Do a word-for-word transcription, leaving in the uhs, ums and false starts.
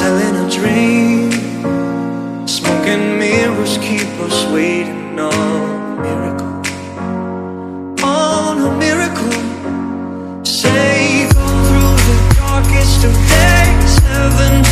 selling a dream. Smoke and mirrors keep us waiting on a miracle, on a miracle. Say, go through the darkest of days, heaven